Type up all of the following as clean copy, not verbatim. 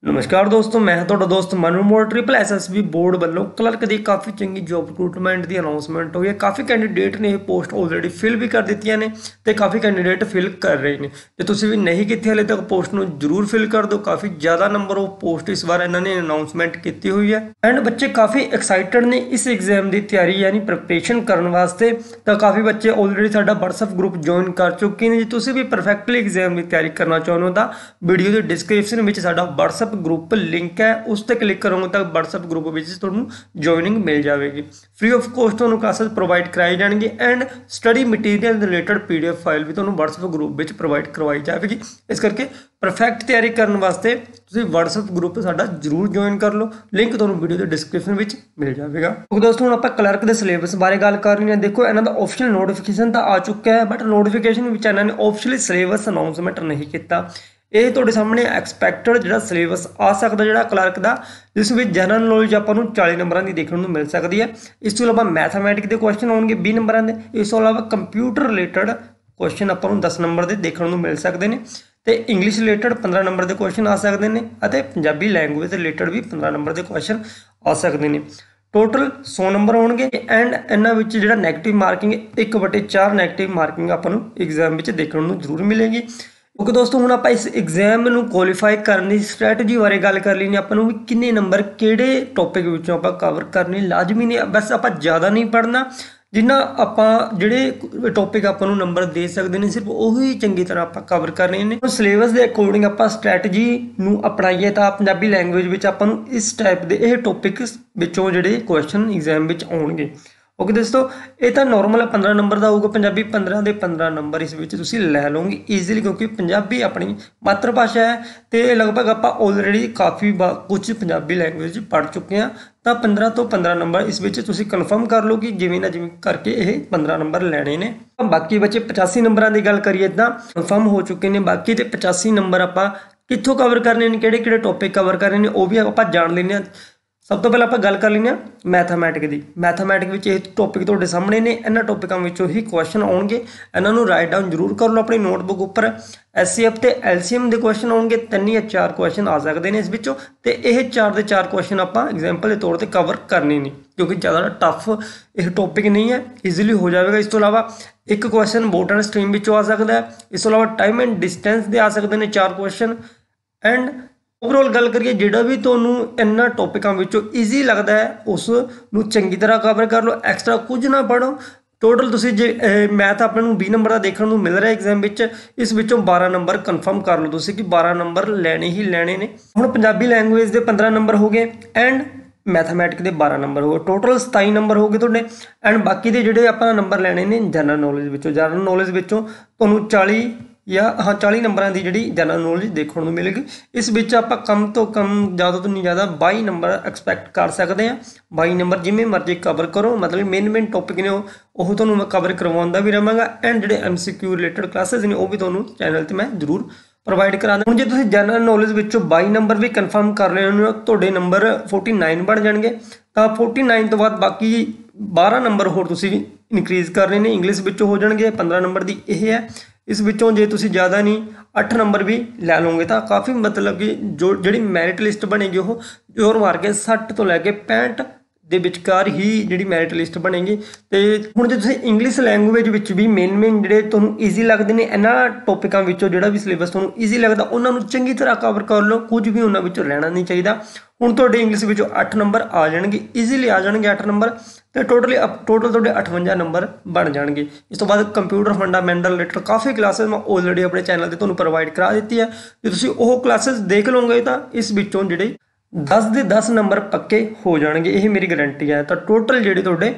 नमस्कार दोस्तों, मैं ਹਾਂ ਤੁਹਾਡਾ ਦੋਸਤ Manu Mor triple SSB board ਵੱਲੋਂ ਕਲਰਕ ਦੀ ਕਾਫੀ ਚੰਗੀ ਜੌਬ ਰਿਕਰੂਟਮੈਂਟ ਦੀ ਅਨਾਉਂਸਮੈਂਟ ਹੋਈ ਹੈ। ਕਾਫੀ ਕੈਂਡੀਡੇਟ ਨੇ ਇਹ ਪੋਸਟ ਆਲਰੇਡੀ ਫਿਲ ਵੀ ਕਰ ਦਿੱਤੀਆਂ ਨੇ ਤੇ ਕਾਫੀ ਕੈਂਡੀਡੇਟ ਫਿਲ ਕਰ ਰਹੇ ਨੇ। ਤੇ ਤੁਸੀਂ ਵੀ ਨਹੀਂ ਕੀਤੀ ਹਲੇ ਤੱਕ ਪੋਸਟ ਨੂੰ ਜਰੂਰ ਫਿਲ ਕਰ ਦਿਓ। ਕਾਫੀ ਜ਼ਿਆਦਾ ਨੰਬਰ ਆਫ ਪੋਸਟ ਇਸ ਵਾਰ ਇਹਨਾਂ ਨੇ ਅਨਾਉਂਸਮੈਂਟ ਕੀਤੀ ਹੋਈ ਹੈ ਐਂਡ ਬੱਚੇ ਕਾਫੀ ਐਕਸਾਈਟਡ ਨੇ ਇਸ ਐਗਜ਼ਾਮ ਦੀ ਤਿਆਰੀ ਯਾਨੀ ਪ੍ਰੈਪਰੇਸ਼ਨ ਕਰਨ ਵਾਸਤੇ। ਤਾਂ ਕਾਫੀ ਬੱਚੇ ਆਲਰੇਡੀ ਸਾਡਾ WhatsApp ਗਰੁੱਪ ਜੁਆਇਨ ਕਰ ਚੁੱਕੇ ਨੇ। ਜੇ ਤੁਸੀਂ ਵੀ ਪਰਫੈਕਟਲੀ ਐਗਜ਼ਾਮ ਦੀ ਤਿਆਰੀ ਕਰਨਾ ਚਾਹੁੰਦੇ ਹੋ ਤਾਂ ਵੀਡੀਓ ਦੇ ਡਿਸਕ੍ਰਿਪਸ਼ਨ ਵਿੱਚ ਸਾਡਾ WhatsApp ਗਰੁੱਪ ਲਿੰਕ है उस पर क्लिक करोगे तो WhatsApp ग्रुप जॉइनिंग मिल जाएगी। फ्री ऑफ कॉस्ट तुहानू क्लासेस प्रोवाइड कराई जाएंगी and study material related PDF file भी तुहानू WhatsApp ग्रुप में प्रोवाइड करवाई जाएगी। इस करके परफेक्ट तैयारी करने वास्ते तुसीं WhatsApp ग्रुप साडा जरूर ज्वाइन कर लो। लिंक तुहानू वीडियो के डिस्क्रिप्शन में मिल जाएगा। तो दोस्तों हुण आपां क्लर्क के सिलेबस बारे गल कर रहे हैं। देखो इन्हां दा ऑफिशियल नोटिफिकेशन तो आ चुका है बट नोटिफिकेशन विच इन्हां ने ऑफिशियली सिलेबस अनाउंसमेंट नहीं किया। ਇਹ ਤੁਹਾਡੇ ਸਾਹਮਣੇ ਐਕਸਪੈਕਟਡ ਜਿਹੜਾ ਸਿਲੇਬਸ ਆ ਸਕਦਾ ਜਿਹੜਾ ਕਲਰਕ ਦਾ, ਜਿਸ ਵਿੱਚ ਜਨਰਲ ਨੌਲੇਜ ਆਪਾਂ ਨੂੰ 40 ਨੰਬਰਾਂ ਦੀ ਦੇਖਣ ਨੂੰ ਮਿਲ ਸਕਦੀ ਹੈ। ਇਸ ਤੋਂ ਇਲਾਵਾ ਮੈਥਮੈਟਿਕ ਦੇ ਕੁਐਸਚਨ ਆਉਣਗੇ 20 ਨੰਬਰਾਂ ਦੇ। ਇਸ ਤੋਂ ਇਲਾਵਾ ਕੰਪਿਊਟਰ ਰਿਲੇਟਡ ਕੁਐਸਚਨ ਆਪਾਂ ਨੂੰ 10 ਨੰਬਰ ਦੇ ਦੇਖਣ ਨੂੰ ਮਿਲ ਸਕਦੇ ਨੇ ਤੇ ਇੰਗਲਿਸ਼ ਰਿਲੇਟਡ 15 ਨੰਬਰ ਦੇ ਕੁਐਸਚਨ ਆ ਸਕਦੇ ਨੇ ਅਤੇ ਪੰਜਾਬੀ ਲੈਂਗੁਏਜ ਰਿਲੇਟਡ ਵੀ 15 ਨੰਬਰ ਦੇ ਕੁਐਸਚਨ ਆ ਸਕਦੇ ਨੇ। ਟੋਟਲ 100 ਨੰਬਰ ਹੋਣਗੇ ਐਂਡ ਇਹਨਾਂ ਵਿੱਚ ਜਿਹੜਾ ਨੈਗੇਟਿਵ ਮਾਰਕਿੰਗ 1/4 ਨੈਗੇਟਿਵ ਮਾਰਕਿੰਗ ਆਪਾਂ ਨੂੰ ਐਗਜ਼ਾਮ ਵਿੱਚ ਦੇਖਣ ਨੂੰ ਜ਼ਰੂਰ ਮਿਲੇਗੀ। ओके दोस्तों हुण आपां इस एग्जाम नूं क्वालीफाई करने की स्ट्रैटेजी बारे गल कर लैनी। आपां नूं किन्ने नंबर किहड़े टॉपिक विचों आपां कवर करने लाजमी ने। बस आपां ज़्यादा नहीं पढ़ना, जिन्ना आपां जिहड़े टॉपिक आपां नूं नंबर दे सकदे ने सिर्फ उही चंगी तरह आपां कवर करने ने। सिलेबस के अकॉर्डिंग आपां स्ट्रैटेजी नूं अपनाईए तां पंजाबी लैंगुएज विच आपां नूं इस टाइप दे इह टॉपिक्स विचों जिहड़े क्वेश्चन एग्जाम विच आउणगे। ओके दोस्तों ये तो नॉर्मल 15 नंबर का होगा। पंजाबी 15 के 15 नंबर इस तुसीं लै लोगे ईजीली, क्योंकि पंजाबी अपनी मातृभाषा है तो लगभग आप ऑलरेडी काफ़ी कुछ पंजाबी लैंगुएज पढ़ चुके हैं। तो 15 तो 15 नंबर इस तुसीं कन्फर्म कर लो कि जिवें ना जिवें करके ये 15 नंबर लैने ने। बाकी बच्चे 85 नंबर की गल करिए तो कन्फर्म हो चुके हैं। बाकी तो 85 नंबर आप कित्थों कवर करने ने, किहड़े टॉपिक कवर करने ने, वो भी आप जान लेने। सब तो पहले आप गल कर लें मैथमैटिक की। मैथमैटिक में ये टॉपिक तुहाडे सामने ने, इन्हां टॉपिकों विचों ही क्वेश्चन आउणगे। इन्हां नूं राइट डाउन जरूर कर लो अपनी नोटबुक उपर। SCF ते LCM के क्वेश्चन आउणगे, 3 या 4 क्वेश्चन आ सकते हैं इस विचों ते यह 4 के 4 क्वेश्चन आप एग्जाम्पल के तौर पर कवर करने नहीं, क्योंकि ज़्यादा टफ यह टॉपिक नहीं है, ईजिली हो जाएगा। इस तो इलावा एक क्वेश्चन बोट एंड स्ट्रीम विचों आ सकता है। इस तो इलावा टाइम एंड डिस्टेंस के आ सकते हैं 4 क्वेश्चन। एंड ओवरऑल गल करिए जिहड़ा भी तुहानूं इन्हां टॉपिकां विचों ईजी लगता है उस नूं चंगी तरह कवर कर लो। एक्सट्रा कुछ ना पढ़ो। टोटल तुसीं जे मैथ आपां नूं 20 नंबर का देखने नूं मिल रहा है एग्जाम विच, इस विचों 12 नंबर कन्फर्म कर लो तुसीं कि 12 नंबर लैने ही लैने ने। हुण पंजाबी लैंगुएज के 15 नंबर हो गए एंड मैथमैटिक के 12 नंबर हो गए, टोटल 27 नंबर हो गए तुहाडे। एंड बाकी दे जिहड़े आपां नंबर लैने ने जनरल नॉलेज विचों, जनरल नॉलेज विचों तुहानूं 40 या हाँ 40 नंबर की जी जनरल नॉलेज देखने को मिलेगी। इस बीच आप कम तो कम ज़्यादा तो नहीं ज़्यादा 22 नंबर एक्सपैक्ट कर सकते हैं। 22 नंबर जिमें मर्जी कवर करो, मतलब मेन टॉपिक ने वो तो मैं कवर करवाता भी रहांगा एंड जो MCQ रिलेटेड क्लासेस ने वो भी तो चैनल पर मैं जरूर प्रोवाइड करा दूँ। जो तुम जनरल नॉलेज विचों 22 नंबर भी कन्फर्म कर रहे हो तो नंबर 49 बन जाएंगे। तो 49 तो बाद बाकी 12 नंबर होर तुसीं इनक्रीज़ कर रहे हैं। इंग्लिश विचों हो जाएंगे 15 नंबर की यह है। इस विचों जे तुसीं ज़्यादा नहीं 8 नंबर भी लै लोगे तो काफ़ी मतलब कि जो जी मैरिट लिस्ट बनेगी वो जोर मार के 60 तो लैके 65 ਦੇ ਵਿਚਕਾਰ ਹੀ ਜਿਹੜੀ ਮੈਰਿਟ ਲਿਸਟ ਬਣੇਗੀ। ਤੇ ਹੁਣ ਜੇ ਤੁਸੀਂ ਇੰਗਲਿਸ਼ ਲੈਂਗੁਏਜ ਵਿੱਚ ਵੀ ਮੇਨ ਜਿਹੜੇ ਤੁਹਾਨੂੰ ਈਜ਼ੀ ਲੱਗਦੇ ਨੇ ਇਹਨਾਂ ਟੌਪਿਕਾਂ ਵਿੱਚੋਂ ਜਿਹੜਾ ਵੀ ਸਿਲੇਬਸ ਤੁਹਾਨੂੰ ਈਜ਼ੀ ਲੱਗਦਾ ਉਹਨਾਂ ਨੂੰ ਚੰਗੀ ਤਰ੍ਹਾਂ ਕਵਰ ਕਰ ਲਓ, ਕੁਝ ਵੀ ਉਹਨਾਂ ਵਿੱਚੋਂ ਰਹਿਣਾ ਨਹੀਂ ਚਾਹੀਦਾ। ਹੁਣ ਤੁਹਾਡੇ ਇੰਗਲਿਸ਼ ਵਿੱਚੋਂ 8 ਨੰਬਰ ਆ ਜਾਣਗੇ, ਈਜ਼ੀਲੀ ਆ ਜਾਣਗੇ 8 ਨੰਬਰ ਤੇ ਟੋਟਲ ਤੁਹਾਡੇ 58 ਨੰਬਰ ਬਣ ਜਾਣਗੇ। ਇਸ ਤੋਂ ਬਾਅਦ ਕੰਪਿਊਟਰ ਫੰਡਾਮੈਂਟਲ ਰਿਲੇਟਡ ਕਾਫੀ ਕਲਾਸਿਸ ਮੈਂ ਆਲਰੇਡੀ ਆਪਣੇ ਚੈਨਲ ਤੇ ਤੁਹਾਨੂੰ ਪ੍ਰੋਵਾਈਡ ਕਰਾ ਦਿੱਤੀ ਹੈ। ਜੇ ਤੁਸੀਂ ਉਹ ਕਲਾਸਿਸ ਦੇਖ ਲਓਗੇ ਤਾਂ ਇਸ ਵਿੱਚੋਂ ਜਿਹੜੇ 10 ਦੇ 10 ਨੰਬਰ ਪੱਕੇ ਹੋ ਜਾਣਗੇ, ਇਹ ਮੇਰੀ ਗਾਰੰਟੀ ਹੈ। ਤਾਂ ਟੋਟਲ ਜਿਹੜੇ ਤੁਹਾਡੇ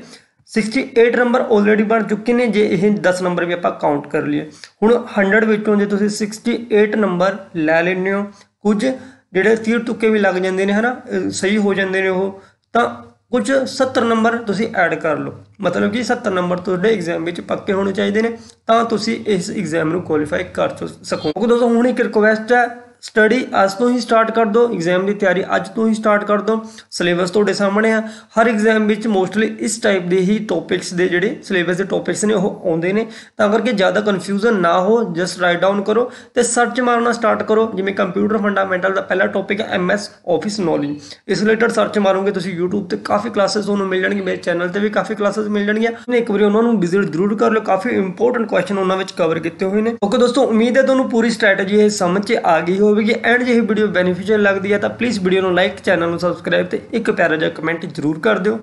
68 ਨੰਬਰ ਆਲਰੇਡੀ ਬਣ ਚੁੱਕੇ ਨੇ ਜੇ ਇਹ 10 ਨੰਬਰ ਵੀ ਆਪਾਂ ਕਾਊਂਟ ਕਰ ਲਈਏ। ਹੁਣ 100 ਵਿੱਚੋਂ ਜੇ ਤੁਸੀਂ 68 ਨੰਬਰ ਲੈ ਲੈਂਦੇ ਹੋ, ਕੁਝ ਜਿਹੜੇ ਤੀਰ ਤੁੱਕੇ ਵੀ ਲੱਗ ਜਾਂਦੇ ਨੇ ਹਨਾ, ਸਹੀ ਹੋ ਜਾਂਦੇ ਨੇ ਉਹ, ਤਾਂ कुछ 70 नंबर तुसी ऐड कर लो, मतलब कि 70 नंबर तुहाडे एग्जाम में पक्के होने चाहिए ने तां तुसी इस एग्जाम नूं क्वालीफाई कर सको। दोस्तों हुण एक रिक्वेस्ट है, ਸਟੱਡੀ ਅੱਜ ਤੋਂ ਹੀ ਸਟਾਰਟ ਕਰ ਦਿਓ, ਐਗਜ਼ਾਮ ਦੀ ਤਿਆਰੀ ਅੱਜ ਤੋਂ ਹੀ ਸਟਾਰਟ ਕਰ ਦਿਓ। ਸਿਲੇਬਸ ਤੁਹਾਡੇ ਸਾਹਮਣੇ ਆ, ਹਰ ਐਗਜ਼ਾਮ ਵਿੱਚ ਮੋਸਟਲੀ ਇਸ ਟਾਈਪ ਦੇ ਹੀ ਟੌਪਿਕਸ ਦੇ ਜਿਹੜੇ ਸਿਲੇਬਸ ਦੇ ਟੌਪਿਕਸ ਨੇ ਉਹ ਆਉਂਦੇ ਨੇ, ਤਾਂ ਕਰਕੇ ਜ਼ਿਆਦਾ ਕਨਫਿਊਜ਼ਨ ਨਾ ਹੋ, ਜਸਟ ਰਾਈਟ ਡਾਊਨ ਕਰੋ ਤੇ ਸਰਚ ਮਾਰਨਾ ਸਟਾਰਟ ਕਰੋ। ਜਿਵੇਂ ਕੰਪਿਊਟਰ ਫੰਡਾਮੈਂਟਲ ਦਾ ਪਹਿਲਾ ਟੌਪਿਕ ਹੈ MS ਆਫਿਸ ਨੌਲੇਜ, ਇਸ ਰਿਲੇਟਡ ਸਰਚ ਮਾਰੋਗੇ ਤੁਸੀਂ YouTube ਤੇ ਕਾਫੀ ਕਲਾਸਿਸ ਤੁਹਾਨੂੰ ਮਿਲ ਜਾਣਗੀਆਂ, ਮੇਰੇ ਚੈਨਲ ਤੇ ਵੀ ਕਾਫੀ ਕਲਾਸਿਸ ਮਿਲ ਜਾਣਗੀਆਂ, ਇੱਕ ਵਾਰੀ ਉਹਨਾਂ ਨੂੰ ਵਿਜ਼ਿਟ ਜ਼ਰੂਰ ਕਰ ਲਿਓ, ਕਾਫੀ ਇੰਪੋਰਟੈਂਟ ਕੁਐਸਚਨ ਉਹਨਾਂ ਵਿੱਚ ਕਵਰ ਕੀਤੇ ਹੋਏ ਨੇ। ਓਕੇ ਦੋਸਤੋ, ਉਮੀਦ ਹੈ ਤੁਹਾਨੂੰ ਪੂਰੀ ਸਟ੍ਰੈਟਜੀ ਇਹ ਸਮਝ 'ਚ ਆ ਗਈ ਹੋਵੇਗੀ, ਐਂਡ ਜੇ ਇਹ ਵੀਡੀਓ ਬੈਨੀਫੀਸ਼ੀਅਲ ਲੱਗਦੀ ਹੈ ਤਾਂ ਪਲੀਜ਼ ਵੀਡੀਓ ਨੂੰ ਲਾਈਕ, ਚੈਨਲ ਨੂੰ ਸਬਸਕ੍ਰਾਈਬ ਤੇ ਇੱਕ ਪਿਆਰਾ ਜਿਹਾ ਕਮੈਂਟ ਜ਼ਰੂਰ ਕਰ ਦਿਓ।